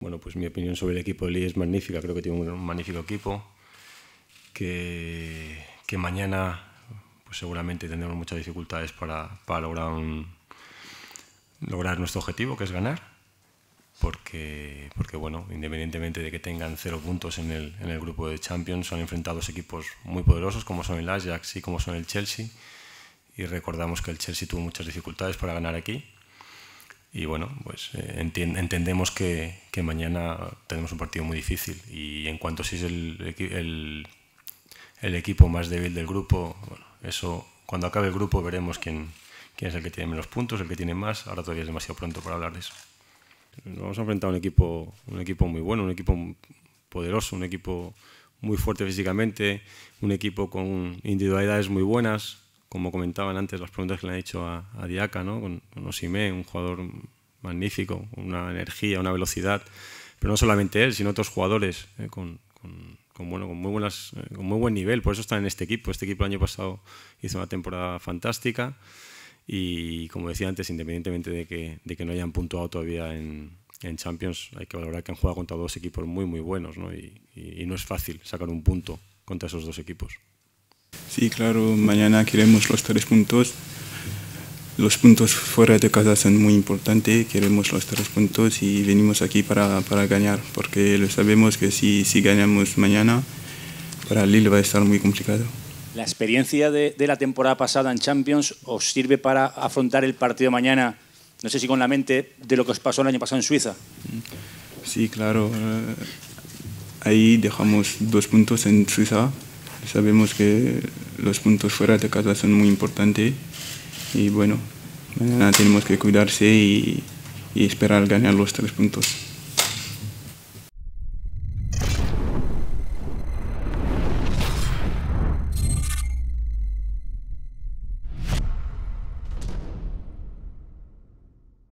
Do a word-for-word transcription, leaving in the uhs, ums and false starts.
Bueno, pues mi opinión sobre el equipo de Lee es magnífica. Creo que tiene un magnífico equipo, que, que mañana pues seguramente tendremos muchas dificultades para, para lograr, un, lograr nuestro objetivo, que es ganar, porque, porque bueno, independientemente de que tengan cero puntos en el, en el grupo de Champions, han enfrentado dos equipos muy poderosos como son el Ajax y como son el Chelsea, y recordamos que el Chelsea tuvo muchas dificultades para ganar aquí. Y bueno, pues eh, entendemos que, que mañana tenemos un partido muy difícil, y en cuanto si es el, el, el equipo más débil del grupo, bueno, eso cuando acabe el grupo veremos quién, quién es el que tiene menos puntos, el que tiene más. Ahora todavía es demasiado pronto para hablar de eso. Nos vamos a enfrentar a un equipo, un equipo muy bueno, un equipo poderoso, un equipo muy fuerte físicamente, un equipo con individualidades muy buenas, como comentaban antes las preguntas que le han hecho a, a Diaca, ¿no? Con, con Osimhen, un jugador magnífico, una energía, una velocidad, pero no solamente él, sino otros jugadores eh, con, con, con, bueno, con, muy buenas, eh, con muy buen nivel. Por eso están en este equipo. Este equipo el año pasado hizo una temporada fantástica, y como decía antes, independientemente de que, de que no hayan puntuado todavía en, en Champions, hay que valorar que han jugado contra dos equipos muy muy buenos, ¿no? Y, y, y no es fácil sacar un punto contra esos dos equipos. Sí, claro, mañana queremos los tres puntos. Los puntos fuera de casa son muy importantes, queremos los tres puntos y venimos aquí para, para ganar, porque lo sabemos que si, si ganamos mañana, para Lille va a estar muy complicado. ¿La experiencia de, de la temporada pasada en Champions os sirve para afrontar el partido de mañana, no sé si con la mente de lo que os pasó el año pasado en Suiza? Sí, claro. Ahí dejamos dos puntos en Suiza. Sabemos que los puntos fuera de casa son muy importantes y bueno, mañana tenemos que cuidarse y, y esperar ganar los tres puntos.